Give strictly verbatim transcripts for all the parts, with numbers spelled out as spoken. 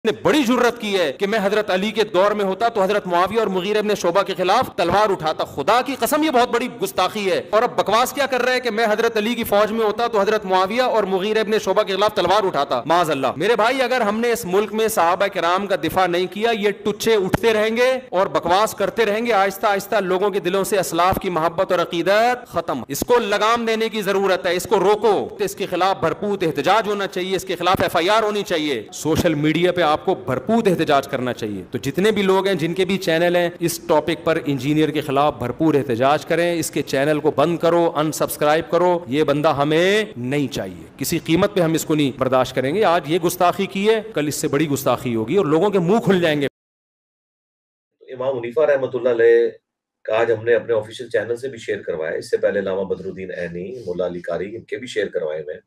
نے بڑی جرت کی ہے کہ میں حضرت علی کے دور میں ہوتا تو حضرت معاویہ اور مغیرہ ابن شعبہ کے خلاف تلوار اٹھاتا. خدا کی قسم یہ بہت بڑی گستاخی ہے. اور اب بکواس کیا کر رہے ہیں کہ میں حضرت علی کی فوج میں ہوتا تو حضرت معاویہ اور مغیرہ ابن شعبہ کے خلاف تلوار اٹھاتا. معاذ اللہ. میرے بھائی اگر ہم نے اس ملک میں صحابہ کرام کا دفاع نہیں کیا, یہ ٹچے اٹھتے رہیں گے اور بکواس کرتے رہیں گے, آہستہ آہستہ لوگوں کے دلوں سے اسلاف کی محبت اور عقیدت ختم. اس کو لگام دینے کی ضرورت ہے, اس کو روکو. اس کے خلاف بھرپور احتجاج ہونا چاہیے, اس کے خلاف ایف آئی آر ہونی چاہیے. سوشل میڈیا پہ آپ کو بھرپور احتجاج کرنا چاہیے. تو جتنے بھی لوگ ہیں, جن کے بھی چینل ہیں, اس ٹاپک پر انجینئر کے خلاف بھرپور احتجاج کریں. اس کے چینل کو بند کرو, ان سبسکرائب کرو. یہ بندہ ہمیں نہیں چاہیے, کسی قیمت پہ ہم اس کو نہیں برداشت کریں گے. آج یہ گستاخی کی ہے, کل اس سے بڑی گستاخی ہوگی اور لوگوں کے منہ کھل جائیں گے. امام حنیفہ رحمۃ اللہ علیہ کا آج ہم نے اپنے آفیشیل چینل سے بھی شیئر کروایا. اس سے پہلے علامہ بدر الدین عینی, مولا علی قاری, ان کے بھی شیئر کروائے میں.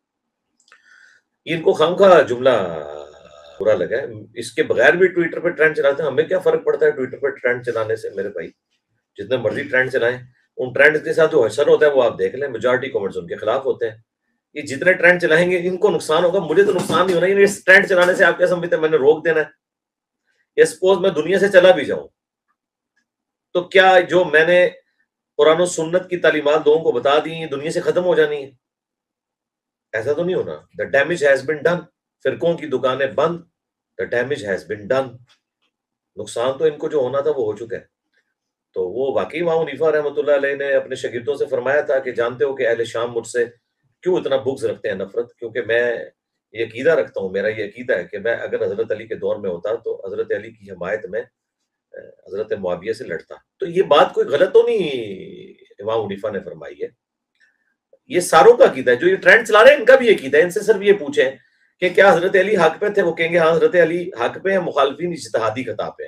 ان کو خامخواہ جملہ برا لگا ہے. اس کے بغیر بھی ٹویٹر پہ ٹرینڈ چلاتے ہیں. ہمیں کیا فرق پڑتا ہے ٹویٹر پہ ٹرینڈ چلانے سے؟ میرے بھائی جتنے مرضی ٹرینڈ چلائیں, ان ٹرینڈ کے ساتھ جو حشر ہوتا ہے وہ آپ دیکھ لیں. میجورٹی کمنٹس ان کے خلاف ہوتے ہیں. یہ جتنے ٹرینڈ چلائیں گے ان کو نقصان ہوگا, مجھے تو نقصان نہیں ہونا. اس ٹرینڈ چلانے سے آپ کیا سمجھتے ہیں میں نے روک دینا ہے؟ یا سپوز میں دنیا سے چلا بھی جاؤں تو کیا جو میں نے قرآن و سنت کی تعلیمات لوگوں کو بتا دی یہ دنیا سے ختم ہو جانی ہے؟ ایسا تو نہیں ہونا. The damage has been done. فرقوں کی دکانیں بند, the damage has been done. نقصان تو ان کو جو ہونا تھا وہ ہو چکا ہے. تو وہ واقعی امام حنیفہ رحمۃ اللہ علیہ نے اپنے شاگردوں سے فرمایا تھا کہ جانتے ہو کہ اہل شام مجھ سے کیوں اتنا بغض رکھتے ہیں, نفرت؟ کیونکہ میں یہ عقیدہ رکھتا ہوں, میرا یہ عقیدہ ہے کہ میں اگر حضرت علی کے دور میں ہوتا تو حضرت علی کی حمایت میں حضرت معاویہ سے لڑتا. تو یہ بات کوئی غلط تو نہیں امام حنیفہ نے فرمائی ہے, یہ ساروں کا عقیدہ ہے. جو یہ ٹرینڈ چلا رہے ہیں ان کا بھی عقیدہ ہے. ان سے صرف یہ پوچھیں کہ کیا حضرت علی حق پہ تھے؟ وہ کہیں گے ہاں حضرت علی حق پہ ہیں, مخالفین اجتہادی خطا پہ ہیں.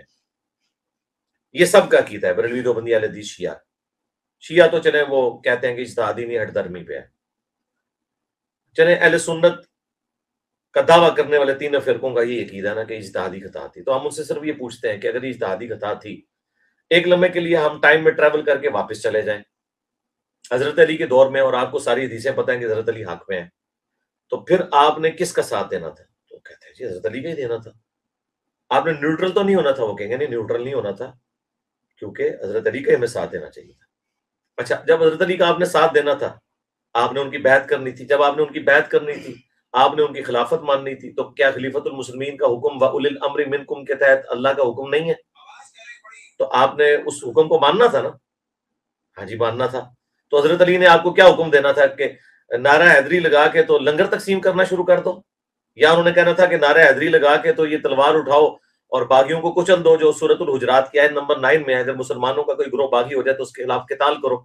یہ سب کا عقیدہ ہے. بریلوی دیوبندی اہل حدیث شیعہ شیعہ تو چلے وہ کہتے ہیں کہ اجتہادی نہیں, ہٹ درمی پہ ہے. چلے اہل سنت کا دعویٰ کرنے والے تینوں فرقوں کا یہ عقیدہ نا کہ اجتہادی خطا تھی. تو ہم ان سے صرف یہ پوچھتے ہیں کہ اگر اجتہادی خطا تھی, ایک لمحے کے لیے ہم ٹائم میں ٹریول کر کے واپس چلے جائیں حضرت علی کے دور میں, اور آپ کو ساری حدیثیں پتہ ہیں کہ حضرت علی حق میں ہیں, تو پھر آپ نے کس کا ساتھ دینا تھا؟ تو کہتے ہیں جی حضرت علی کا ہی دینا تھا. آپ نے نیوٹرل تو نہیں ہونا تھا. وہ کہیں گے نہیں نیوٹرل نہیں ہونا تھا کیونکہ حضرت علی کا ہمیں ساتھ دینا چاہیے تھا. اچھا جب حضرت علی کا آپ نے ساتھ دینا تھا, آپ نے ان کی بیعت کرنی تھی. جب آپ نے ان کی بیعت کرنی تھی, آپ نے ان کی خلافت ماننی تھی, تو کیا خلیفۃ المسلمین کا حکم وَأُولِي الْأَمْرِ مِنْكُمْ کے تحت اللہ کا حکم نہیں ہے؟ تو آپ نے اس حکم کو ماننا تھا نا. ہاں جی ماننا تھا. تو حضرت علی نے آپ کو کیا حکم دینا تھا کہ نعرہ حیدری لگا کے تو لنگر تقسیم کرنا شروع کر دو, یا انہوں نے کہنا تھا کہ نعرہ حیدری لگا کے تو یہ تلوار اٹھاؤ اور باغیوں کو کچل دو, جو سورۃ الحجرات کی آیت نمبر نائن میں ہے, اگر مسلمانوں کا کوئی گروہ باغی ہو جائے تو اس کے خلاف قتال کرو؟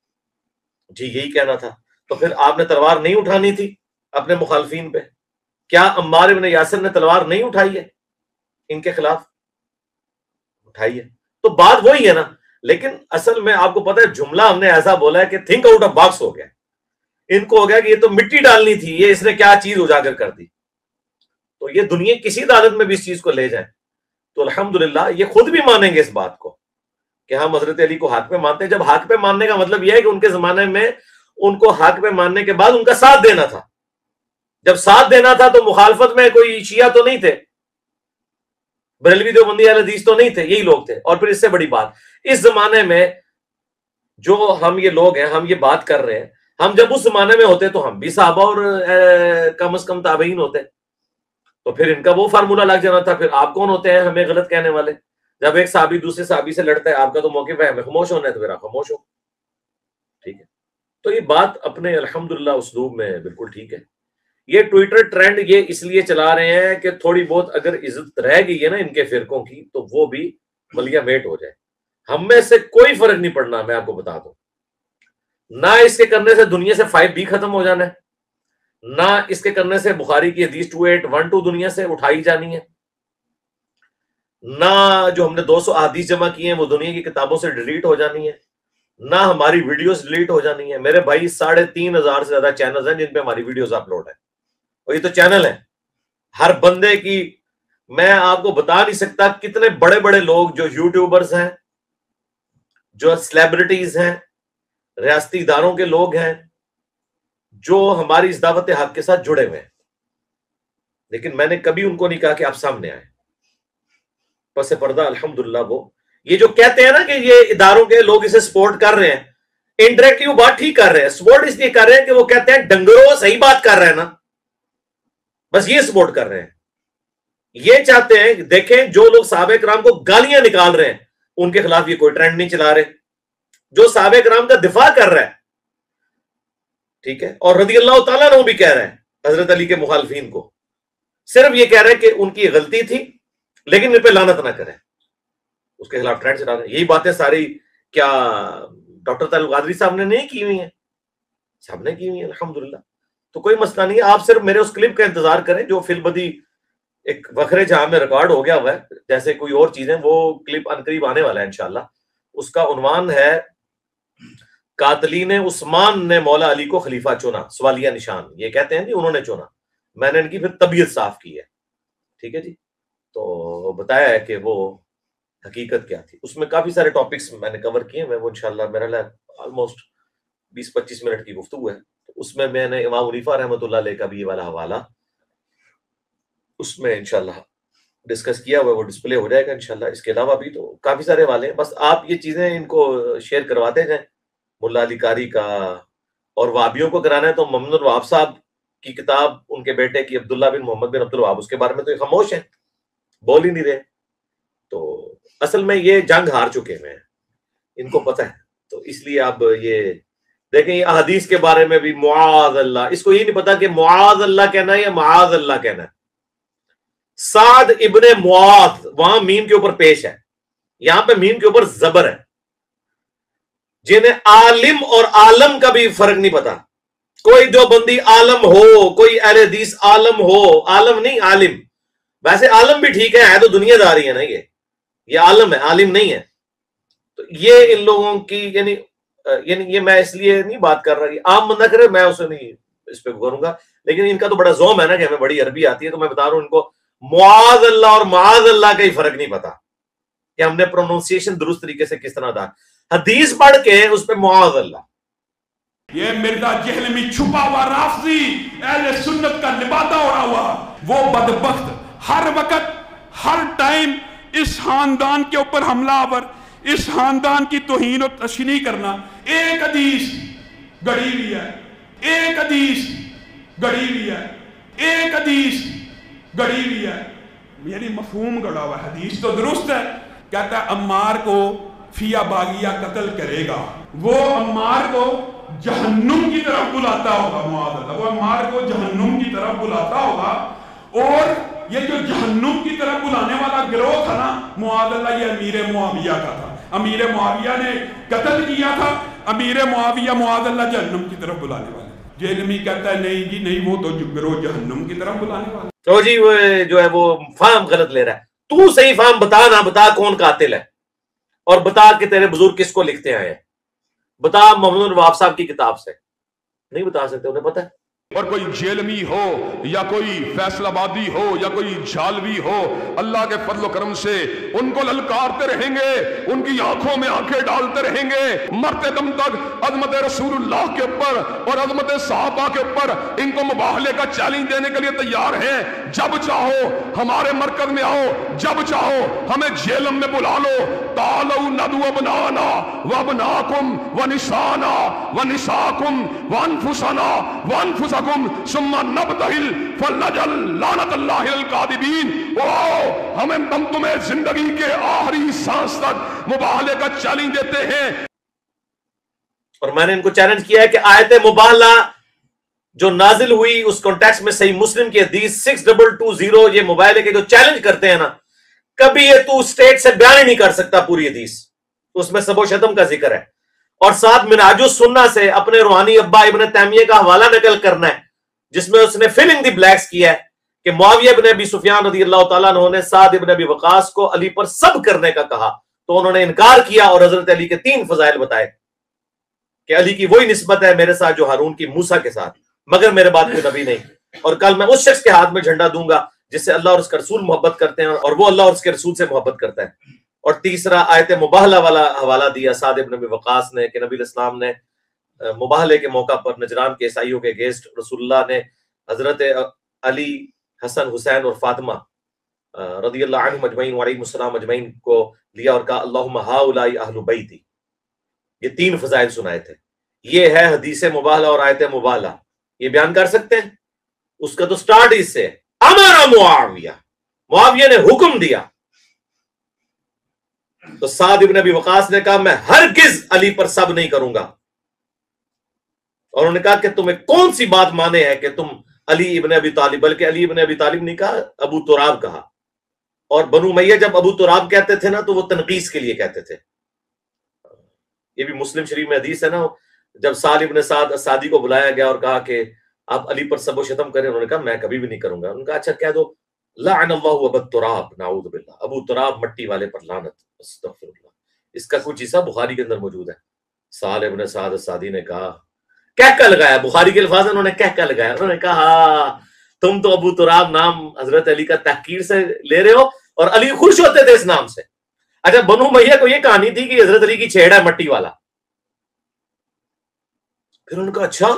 جی یہی کہنا تھا. تو پھر آپ نے تلوار نہیں اٹھانی تھی اپنے مخالفین پہ؟ کیا عمار ابن یاسر نے تلوار نہیں اٹھائی ہے ان کے خلاف؟ اٹھائی ہے. تو بات وہی ہے نا. لیکن اصل میں آپ کو پتا ہے جملہ ہم نے ایسا بولا ہے کہ تھنک آؤٹ آف باکس ہو گیا. ان کو ہو گیا کہ یہ تو مٹی ڈالنی تھی, یہ اس نے کیا چیز اجاگر کر دی. تو یہ دنیا کسی عدالت میں بھی اس چیز کو لے جائیں تو الحمدللہ یہ خود بھی مانیں گے اس بات کو کہ ہم حضرت علی کو حق پہ مانتے ہیں. جب حق پہ ماننے کا مطلب یہ ہے کہ ان کے زمانے میں ان کو حق پہ ماننے کے بعد ان کا ساتھ دینا تھا. جب ساتھ دینا تھا تو مخالفت میں کوئی شیعہ تو نہیں تھے, بریلوی دیوبندی اہل حدیث تو نہیں تھے, یہی لوگ تھے. اور پھر اس سے بڑی بات, اس زمانے میں جو ہم یہ لوگ ہیں, ہم یہ بات کر رہے ہیں, ہم جب اس زمانے میں ہوتے تو ہم بھی صحابہ اور کم از کم تابعین ہوتے. تو پھر ان کا وہ فارمولہ لگ جانا تھا. پھر آپ کون ہوتے ہیں ہمیں غلط کہنے والے؟ جب ایک صحابی دوسرے صحابی سے لڑتا ہے, آپ کا تو موقف ہے ہمیں خاموش ہونا ہے, تو پھر آپ خاموش ہو. ٹھیک ہے. تو یہ بات اپنے الحمدللہ اسلوب میں بالکل ٹھیک ہے. یہ ٹویٹر ٹرینڈ یہ اس لیے چلا رہے ہیں کہ تھوڑی بہت اگر عزت رہ گئی ہے نا ان کے فرقوں کی تو وہ بھی ملیا میٹ ہو جائے. ہم میں سے کوئی فرق نہیں پڑنا, میں آپ کو بتا دوں. نہ اس کے کرنے سے دنیا سے فائیو بی ختم ہو جانا ہے, نہ اس کے کرنے سے بخاری کی حدیث ٹو ایٹ ون ٹو دنیا سے اٹھائی جانی ہے, نہ جو ہم نے دو سو احادیث جمع کی ہیں وہ دنیا کی کتابوں سے ڈیلیٹ ہو جانی ہے, نہ ہماری ویڈیوز ڈیلیٹ ہو جانی ہے. میرے بھائی ساڑھے تین ہزار سے زیادہ چینلز ہیں جن پہ ہماری ویڈیوز اپلوڈ ہیں, اور یہ تو چینل ہے ہر بندے کی. میں آپ کو بتا نہیں سکتا کتنے بڑے بڑے لوگ جو یوٹیوبرز ہیں, جو سیلیبریٹیز ہیں, ریاستی اداروں کے لوگ ہیں, جو ہماری اس دعوت حق کے ساتھ جڑے ہوئے ہیں. لیکن میں نے کبھی ان کو نہیں کہا کہ آپ سامنے آئیں. پس پردہ الحمدللہ وہ یہ جو کہتے ہیں نا کہ یہ اداروں کے لوگ اسے سپورٹ کر رہے ہیں, انڈائریکٹلی وہ بات ٹھیک کر رہے ہیں. سپورٹ اس لیے کر رہے ہیں کہ وہ کہتے ہیں ڈنگرو صحیح بات کر رہے ہیں نا, بس یہ سپورٹ کر رہے ہیں. یہ چاہتے ہیں دیکھیں جو لوگ صحابہ کرام کو گالیاں نکال رہے ہیں ان کے خلاف یہ کوئی ٹرینڈ نہیں چلا رہے, جو صحابہ کرام کا دفاع کر رہا ہے, ٹھیک ہے, اور رضی اللہ تعالیٰ عنہ بھی کہہ رہے ہیں حضرت علی کے مخالفین کو, صرف یہ کہہ رہے ہیں کہ ان کی غلطی تھی لیکن ان پہ لعنت نہ کریں, اس کے خلاف ٹرینڈ چلا رہے ہیں. یہی باتیں ساری کیا ڈاکٹر طارق القادری صاحب نے نہیں کی ہوئی ہیں؟ صاحب نے کی ہوئی ہیں الحمدللہ. تو کوئی مسئلہ نہیں ہے, آپ صرف میرے اس کلپ کا انتظار کریں جو فی البدی ایک وکھرے جہاں میں ریکارڈ ہو گیا ہوا ہے, جیسے کوئی اور چیزیں, وہ کلپ عنقریب آنے والا ہے انشاءاللہ. اس کا عنوان ہے قاتلین عثمان نے مولا علی کو خلیفہ چنا, سوالیہ نشان. یہ کہتے ہیں جی انہوں نے چنا, میں نے ان کی پھر طبیعت صاف کی ہے, ٹھیک ہے جی. تو بتایا ہے کہ وہ حقیقت کیا تھی. اس میں کافی سارے ٹاپکس میں نے کور کیے, میں وہ انشاءاللہ میرا لئے آلموسٹ بیس پچیس منٹ کی گفتگو ہے. اس میں میں نے امام حنیفہ رحمۃ اللہ علیہ کا بھی یہ والا حوالہ اس میں انشاءاللہ ڈسکس کیا ہوا ہے, وہ ڈسپلے ہو جائے گا انشاءاللہ. اس کے علاوہ بھی تو کافی سارے والے ہیں, بس آپ یہ چیزیں ان کو شیئر کرواتے جائیں. ملا علی قاری کا اور وہابیوں کو کرانا ہے تو محمد الوہاب صاحب کی کتاب ان کے بیٹے کی عبداللہ بن محمد بن عبد الوہاب, اس کے بارے میں تو یہ خاموش ہیں, بول ہی نہیں رہے. تو اصل میں یہ جنگ ہار چکے ہیں, ان کو پتہ ہے. تو اس لیے اب یہ دیکھیں یہ احادیث کے بارے میں بھی معاذ اللہ, اس کو یہ نہیں پتا کہ معاذ اللہ کہنا ہے یا معاذ اللہ کہنا ہے. سعد ابن معاذ وہاں میم کے اوپر پیش ہے, یہاں پہ میم کے اوپر زبر ہے. جنہیں عالم اور عالم کا بھی فرق نہیں پتا, کوئی جو بندی عالم ہو, کوئی اہل حدیث عالم ہو, عالم نہیں عالم. ویسے عالم بھی ٹھیک ہے, ہے تو دنیا داری ہے نا, یہ یہ عالم ہے, عالم نہیں ہے. تو یہ ان لوگوں کی یعنی یعنی یہ میں اس لیے نہیں بات کر رہا, یہ عام بندہ کرے میں اسے نہیں اس پہ کروں گا, لیکن ان کا تو بڑا زوم ہے نا کہ ہمیں بڑی عربی آتی ہے, تو میں بتا رہا ہوں ان کو معاذ اللہ اور معاذ اللہ کا ہی فرق نہیں پتا کہ ہم نے پروننسیشن درست طریقے سے کس طرح دا. حدیث پڑھ کے اس پہ معاذ اللہ. یہ مرزا جہلمی چھپا ہوا رافضی اہل سنت کا لبادہ اڑا ہوا وہ بدبخت ہر وقت ہر ٹائم اس خاندان کے اوپر حملہ آور, اس خاندان کی توہین و تشنیع کرنا. ایک حدیث گڑی ہوئی ہے, ایک حدیث گڑی ہوئی ہے, ایک حدیث گڑی ہوئی ہے, یعنی مفہوم گڑا ہوا. حدیث تو درست ہے, کہتا ہے عمار کو فیا باغیہ قتل کرے گا, وہ عمار کو جہنم کی طرف بلاتا ہوگا. معاذ اللہ, وہ عمار کو جہنم کی طرف بلاتا ہوگا. اور یہ جو جہنم کی طرف بلانے والا گروہ تھا نا معاذ اللہ, یہ امیر معاویہ کا تھا. امیر معاویہ نے قتل کیا تھا, امیر معاویہ معاذ اللہ جہنم کی طرف بلانے والے. جہلمی کہتا ہے نہیں جی نہیں, وہ تو گروہ جہنم کی طرف بلانے والا. تو جی وہ جو ہے وہ فہم غلط لے رہا ہے. تو صحیح فہم بتا نا, بتا کون قاتل ہے, اور بتا کہ تیرے بزرگ کس کو لکھتے آئے ہیں. بتا محمد الوہاب صاحب کی کتاب سے, نہیں بتا سکتے, انہیں پتہ ہے. اور کوئی جیلمی ہو یا کوئی فیصل آبادی ہو یا کوئی جھالوی ہو, اللہ کے فضل و کرم سے ان کو للکارتے رہیں گے, ان کی آنکھوں میں آنکھیں ڈالتے رہیں گے مرتے دم تک. عظمت رسول اللہ کے اوپر اور عظمت صحابہ کے اوپر ان کو مباہلے کا چیلنج دینے کے لیے تیار ہیں. جب چاہو ہمارے مرکز میں آؤ, جب چاہو ہمیں جیلم میں بلا لو. تعالوا ندعو ابنانا وابناکم ونسانا ونساکم وانفسنا وانفسکم ثم نبتہل فلنجل لعنت اللہ القاذبین. ہمیں ہم تمہیں زندگی کے آخری سانس تک مباہلے کا چیلنج دیتے ہیں. اور میں نے ان کو چیلنج کیا ہے کہ آیت مباہلہ جو نازل ہوئی اس کانٹیکسٹ میں صحیح مسلم کی حدیث سکس ڈبل ٹو زیرو, یہ مباہلے کے جو چیلنج کرتے ہیں نا, کبھی یہ تو اسٹیٹ سے بیان ہی نہیں کر سکتا پوری حدیث, اس میں سب و شتم کا ذکر ہے. اور ساتھ منہاج السنہ سے اپنے روحانی ابا ابن تیمیہ کا حوالہ نقل کرنا ہے جس میں اس نے فل ان دی بلیکس کیا ہے کہ معاویہ ابن ابی سفیان رضی اللہ تعالیٰ عنہ نے سعد ابن ابی وقاص کو علی پر سب کرنے کا کہا, تو انہوں نے انکار کیا اور حضرت علی کے تین فضائل بتائے کہ علی کی وہی نسبت ہے میرے ساتھ جو ہارون کی موسیٰ کے ساتھ, مگر میرے بعد کوئی نبی نہیں, اور کل میں اس شخص کے ہاتھ میں جھنڈا دوں گا جس سے اللہ اور اس کا رسول محبت کرتے ہیں اور وہ اللہ اور اس کے رسول سے محبت کرتا ہے. اور تیسرا آیت مباہلہ والا حوالہ دیا سعد ابن ابی وقاص نے کہ نبی الاسلام نے مباہلے کے موقع پر نجران کے عیسائیوں کے اگینسٹ رسول اللہ نے حضرت علی حسن حسین اور فاطمہ رضی اللہ عنہم اجمعین وعلیہم السلام اجمعین کو لیا اور کہا اللہم ہؤلاء اہل بیتی. یہ تین فضائل سنائے تھے. یہ ہے حدیث مبالہ اور آیت مبالہ. یہ بیان کر سکتے ہیں؟ اس کا تو سٹارٹ اس سے امر معاویہ، معاویہ نے حکم دیا. تو سعد ابن ابی وقاص نے کہا میں ہرگز علی پر سب نہیں کروں گا. اور انہوں نے کہا کہ تمہیں کون سی بات مانے ہے کہ تم علی ابن ابی طالب، بلکہ علی ابن ابی طالب نہیں کہا، ابو تراب کہا. اور بنو امیہ جب ابو تراب کہتے تھے نا تو وہ تنقیص کے لیے کہتے تھے. یہ بھی مسلم شریف میں حدیث ہے نا، جب سعد ابن سعد سعدی کو بلایا گیا اور کہا کہ آپ علی پر سب و شتم کریں، انہوں نے کہا میں کبھی بھی نہیں کروں گا. انہوں نے کہا اچھا کہہ دو لعن اللہ ابا تراب نعوذ باللہ، ابو تراب مٹی والے پر لعنت، استغفر اللہ. اس کا کچھ حصہ بخاری کے اندر موجود ہے. سعد ابن سعد سعدی نے کہا، کہہ کا لگایا، بخاری کے الفاظ انہوں نے کہہ کا لگایا. انہوں نے کہا تم تو ابو تراب نام حضرت علی کا تحقیر سے لے رہے ہو اور علی خوش ہوتے تھے اس نام سے. اچھا بنو امیہ کو یہ کہانی تھی کہ حضرت علی کی چھیڑ ہے مٹی والا. پھر انہوں نے کہا اچھا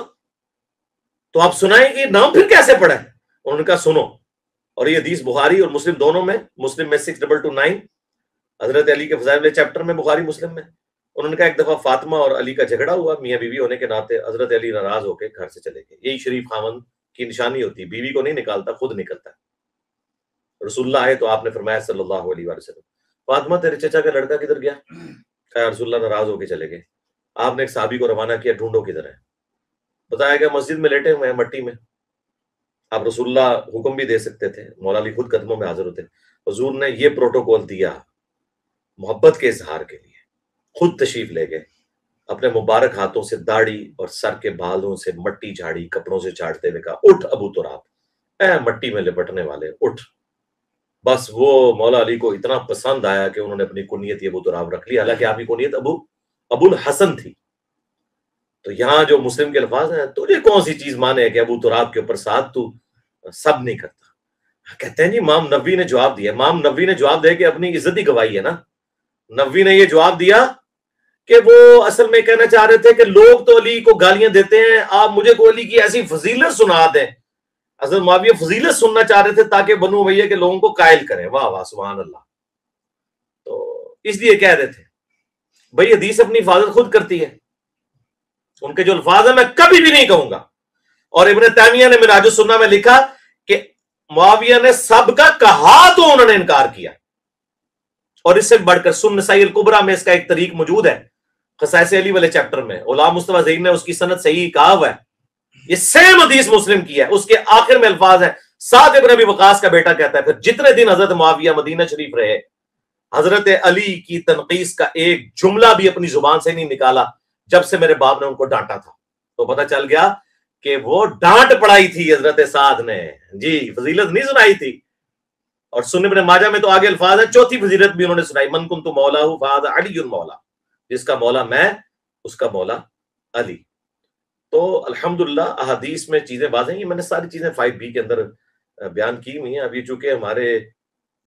تو آپ سنائیں کہ نام پھر کیسے پڑا ہے؟ انہوں نے کہا سنو. اور یہ حدیث بخاری اور مسلم دونوں میں، مسلم میں سکس ڈبل ٹو نائن حضرت علی کے فضائل والے چیپٹر میں، بخاری مسلم میں. انہوں نے کہا ایک دفعہ فاطمہ اور علی کا جھگڑا ہوا، میاں بیوی ہونے کے ناطے حضرت علی ناراض ہو کے گھر سے چلے گئے. یہی شریف خاوند کی نشانی ہوتی ہے، بیوی کو نہیں نکالتا، خود نکلتا ہے. رسول اللہ آئے تو آپ نے فرمایا صلی اللہ علیہ وسلم فاطمہ تیرے چچا کا لڑکا کدھر گیا؟ کہا رسول اللہ ناراض ہو کے چلے گئے. آپ نے ایک صحابی کو روانہ کیا ڈھونڈو کدھر ہے. بتایا گیا مسجد میں لیٹے ہوئے ہیں مٹی میں. آپ رسول اللہ حکم بھی دے سکتے تھے، مولا علی خود قدموں میں حاضر ہوتے. حضور نے یہ پروٹوکول دیا محبت کے اظہار کے لیے. خود تشریف لے گئے، اپنے مبارک ہاتھوں سے داڑھی اور سر کے بالوں سے مٹی جھاڑی، کپڑوں سے چاٹتے ہوئے کہا اٹھ ابو تراب، اے مٹی میں لپٹنے والے اٹھ. بس وہ مولا علی کو اتنا پسند آیا کہ انہوں نے اپنی کنیت ابو تراب رکھ لی، حالانکہ آپ کی کنیت ابو ابو الحسن تھی. تو یہاں جو مسلم کے الفاظ ہیں، تجھے کون سی چیز مانے ہے کہ ابو تراب کے اوپر ساتھ تو سب نہیں کرتا. کہتے ہیں جی امام نووی نے جواب دیا. امام نووی نے جواب دے کے اپنی عزت ہی گوائی ہے نا. نووی نے یہ جواب دیا کہ وہ اصل میں کہنا چاہ رہے تھے کہ لوگ تو علی کو گالیاں دیتے ہیں، آپ مجھے کو علی کی ایسی فضیلت سنا دیں. حضرت معاویہ فضیلت سننا چاہ رہے تھے تاکہ بنو امیہ کے لوگوں کو قائل کریں. واہ واہ سبحان اللہ. تو اس لیے کہہ رہے تھے بھئی حدیث اپنی حفاظت خود کرتی ہے. ان کے جو الفاظ ہیں میں کبھی بھی نہیں کہوں گا. اور ابن تیمیہ نے منہاج السنہ میں لکھا کہ معاویہ نے سب کا کہا تو انہوں نے انکار کیا. اور اس سے بڑھ کر سنن نسائی الکبریٰ میں اس کا ایک طریق موجود ہے، خصائص علی والے چیپٹر میں. غلام مصطفیٰ زئی نے اس کی سند صحیح کہا ہوا ہے. یہ سیم حدیث مسلم کی ہے. اس کے آخر میں الفاظ ہیں سعد ابن ابی وقاص کا بیٹا کہتا ہے پھر جتنے دن حضرت معاویہ مدینہ شریف رہے حضرت علی کی تنقیص کا ایک جملہ بھی اپنی زبان سے نہیں نکالا جب سے میرے باپ نے ان کو ڈانٹا تھا. تو پتہ چل گیا کہ وہ ڈانٹ پڑائی تھی حضرت سعد نے، جی فضیلت نہیں سنائی تھی. اور سنن ابن ماجہ میں تو آگے الفاظ ہیں چوتھی فضیلت بھی انہوں نے سنائی، من کنت مولا فہذا علی مولا، جس کا مولا میں اس کا مولا علی. تو الحمدللہ احادیث میں چیزیں واضح ہیں. میں نے ساری چیزیں فائیو بی کے اندر بیان کی ہوئی ہیں. ابھی چونکہ ہمارے